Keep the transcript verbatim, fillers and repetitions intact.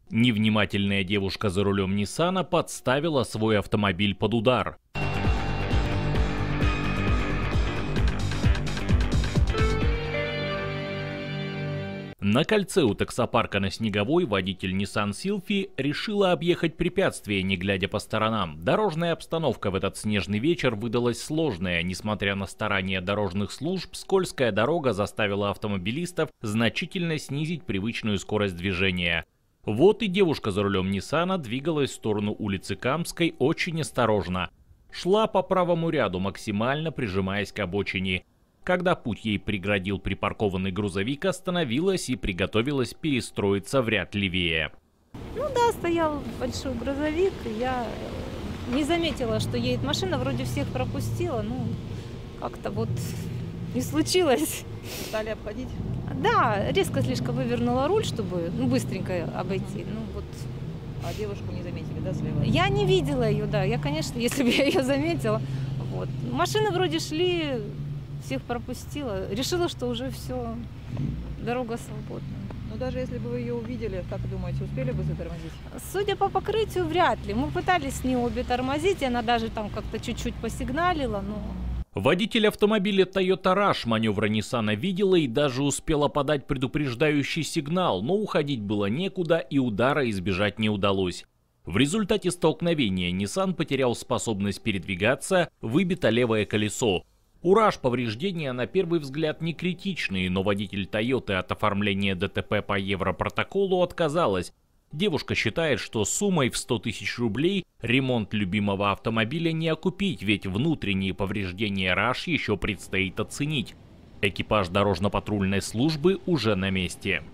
Невнимательная девушка за рулем Ниссана подставила свой автомобиль под удар. На кольце у таксопарка на Снеговой водитель Nissan Sylphy решила объехать препятствие, не глядя по сторонам. Дорожная обстановка в этот снежный вечер выдалась сложная. Несмотря на старания дорожных служб, скользкая дорога заставила автомобилистов значительно снизить привычную скорость движения. Вот и девушка за рулем Ниссана двигалась в сторону улицы Камской очень осторожно. Шла по правому ряду, максимально прижимаясь к обочине. Когда путь ей преградил припаркованный грузовик, остановилась и приготовилась перестроиться в ряд левее. Ну да, стоял большой грузовик, я не заметила, что едет машина, вроде всех пропустила, ну как-то вот не случилось. Стали обходить? Да, резко слишком вывернула руль, чтобы ну, быстренько обойти. Ну, вот. А девушку не заметили, да, слева? Я не видела ее, да, я, конечно, если бы я ее заметила. Вот. Машины вроде шли, всех пропустила. Решила, что уже все, дорога свободна. Но даже если бы вы ее увидели, как думаете, успели бы затормозить? Судя по покрытию, вряд ли. Мы пытались с ней обе тормозить, и она даже там как-то чуть-чуть посигналила, но... Водитель автомобиля Toyota Rush маневра Ниссана видела и даже успела подать предупреждающий сигнал, но уходить было некуда и удара избежать не удалось. В результате столкновения Nissan потерял способность передвигаться, выбито левое колесо. У Rush повреждения на первый взгляд не критичные, но водитель Toyota от оформления ДТП по Европротоколу отказалась. Девушка считает, что суммой в сто тысяч рублей ремонт любимого автомобиля не окупить, ведь внутренние повреждения Rush еще предстоит оценить. Экипаж дорожно-патрульной службы уже на месте.